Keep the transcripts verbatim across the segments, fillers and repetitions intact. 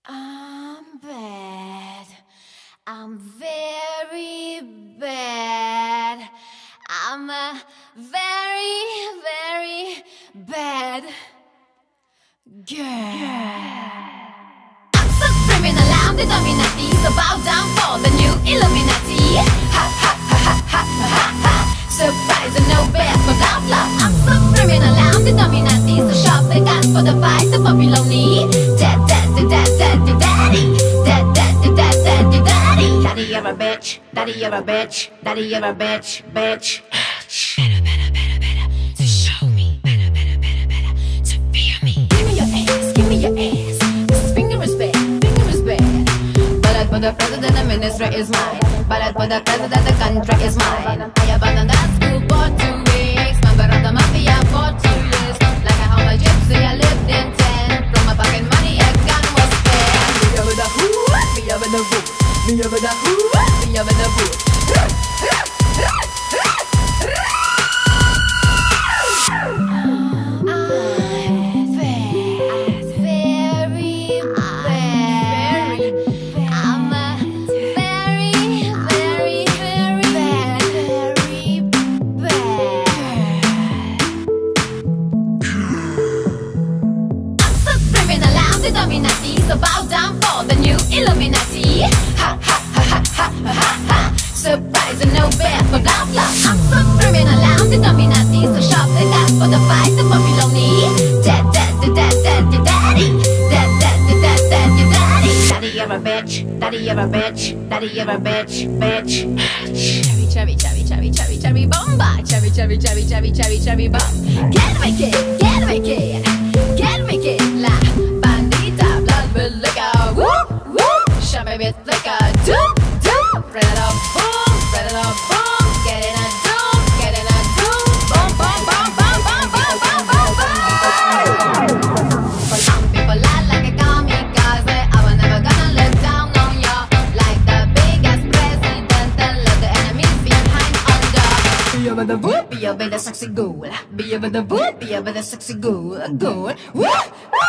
I'm bad. I'm very bad. I'm a very, very bad girl. I'm so criminal, I'm the dominati, so bow down for the new Illuminati. Ha ha ha ha ha ha ha. Surprise and no bad for love, love. I'm so criminal, I'm the dominati, so sharp they got for the fight, the Babyloni. Dad, dad, dad, dad, dad, daddy. Dad, dad, dad, dad, dad, daddy. Daddy, you're a bitch. Daddy, you're a bitch. Daddy, you're a bitch. Bitch. Better, better, better, better to show me. Better, better, better, better to fear me. Give me your ass. Give me your ass. This is finger respect. Finger respect. Ballot for the president, the minister is mine. Ballot for the president, the country is mine. I abandoned that school for two weeks. Member of the mafia for two years. Like a homeless gypsy, I lived in ten. From my pocket money, a gun was spent. Me over the who, me over the who. Me over the who, me over the who. So bow down for the new Illuminati. Ha ha ha ha ha ha ha. Surprise and no bad for love, love. I'm so criminal, I'm the dominati. So sharp they got for the fight, the Babyloni. Dad, dad, dad, dad, dad, daddy. Dad, dad, dad, dad, dad, daddy. Daddy, you're a bitch. Daddy, you're a bitch. Daddy, you're a bitch. Bitch. Cherry, cherry, cherry, cherry, cherry, cherry bomba. Cherry, cherry, cherry, cherry, cherry, cherry bomb. Get me kid, get me kid, get me kid, la. Whoop, whoop, shove me with like a doom, doom. Spread it up, boom, spread it up, boom. Get in a doom, get in a doom. Boom, boom, boom, boom, boom, boom, boom, boom, boom. For some people I like a kamikaze. I was never gonna let down on ya. Like the biggest president and let the enemies behind under. Be over the whoop, be over the sexy ghoul. Be over the whoop, be over the sexy ghoul. Ghoul, whoop.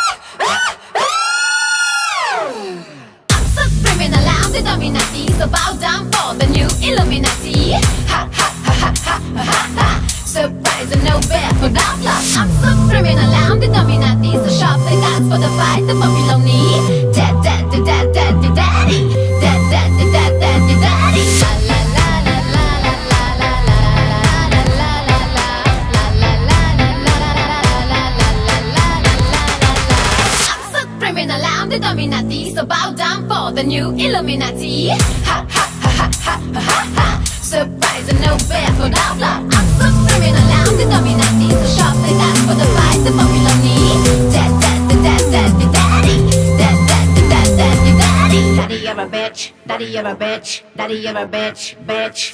The dominati, so bow down for the new Illuminati. Ha ha ha ha ha ha ha. Surprise and no bad for love, love. I'm so criminal, I'm the dominati, so sharp they got for the fight, the Babyloni. Dad, dad, dad, dad, dad, daddy. Dad, dad, dad, dad, dad, daddy. La la la la la la la la la la la la la la la. I'm so criminal, I'm the dominati, so bow down for the new Illuminati. Ha ha ha ha ha ha ha. Surprise and no bad for love, love. I'm so criminal, I'm the dominati, so sharp they got for the fight, the Babyloni. Dad, dad, dad, dad, dad, daddy. Dad, dad, dad, dad, dad, daddy. Daddy, you're a bitch. Daddy, you're a bitch. Daddy, you're a bitch. Bitch.